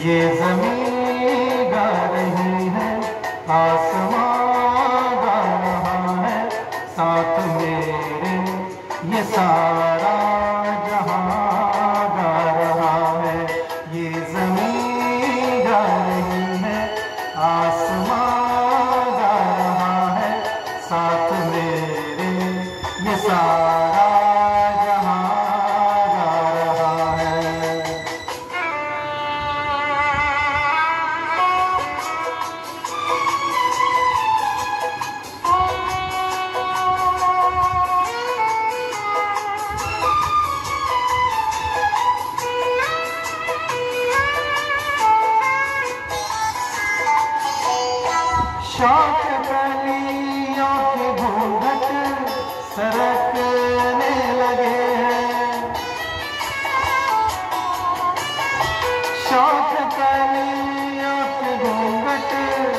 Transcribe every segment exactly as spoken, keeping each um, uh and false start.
ये ज़मीन गा रही है, आसमां गा रहा है, साथ मेरे ये सारा जहां गा रहा है। ये ज़मीन गा रही है, आसमां गा रहा है, साथ मेरे ये सारा जहां गा रहा है। शौक कलियों के घूंघट सरकने लगे हैं, शौक कलियों के घूंघट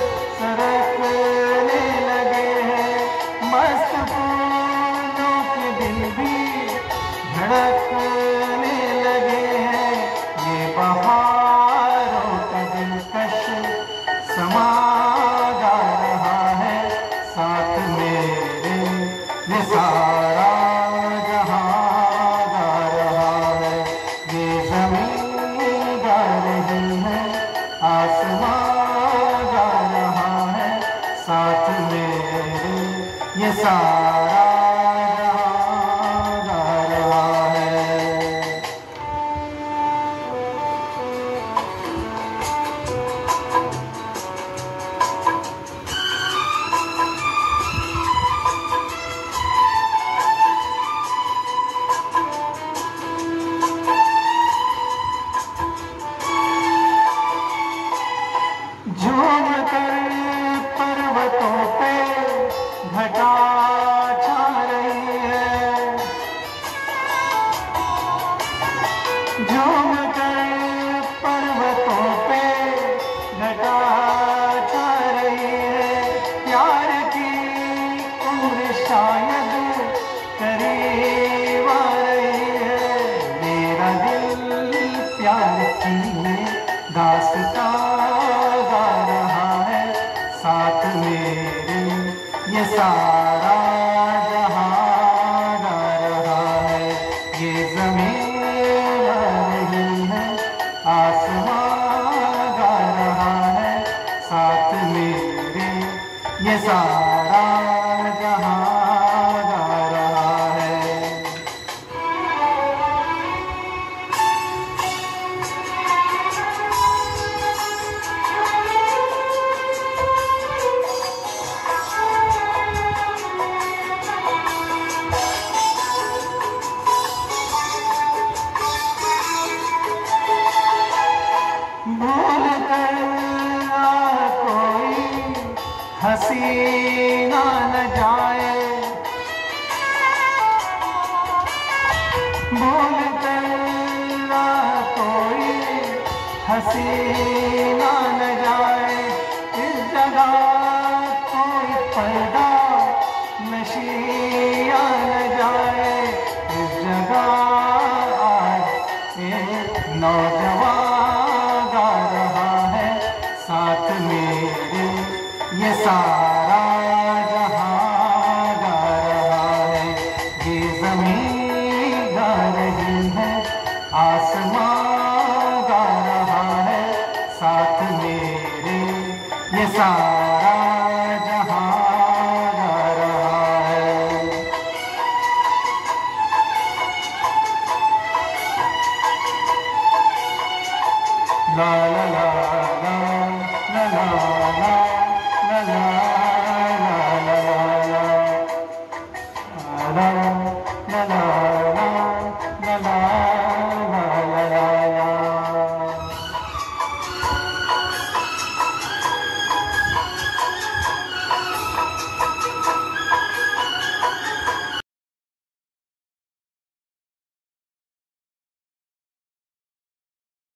सरकने लगे हैं, मस्त फूलों के दिल भी धड़कने लगे हैं। ये बहारों का दिलकश समा साथ मेरे ये सारा जहां गा रहा है। ये ज़मीन गा रही है, आसमां गा रहा है, साथ मेरे ये सारा जहां गा रहा है। झूम कर पर्वतों पे घटा छा रही है, झूम कर पर्वतों पे घटा छा रही है। प्यार की उम्र शायद करीब आ रही है, मेरा दिल प्यार की दास्तां गा रहा है, साथ मेरे ये सारा जहां गा रहा है। ये ज़मीन गा रही है, आसमां गा रहा है, साथ मेरे ये सारा जहां गा रहा है। भूल कर कोई हसीना न जाए, भूल कर कोई हसीना